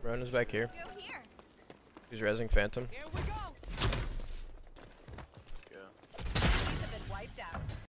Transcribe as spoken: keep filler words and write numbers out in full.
Rona's back here. Go here. He's rezzing Phantom. Here we go. Have been wiped out.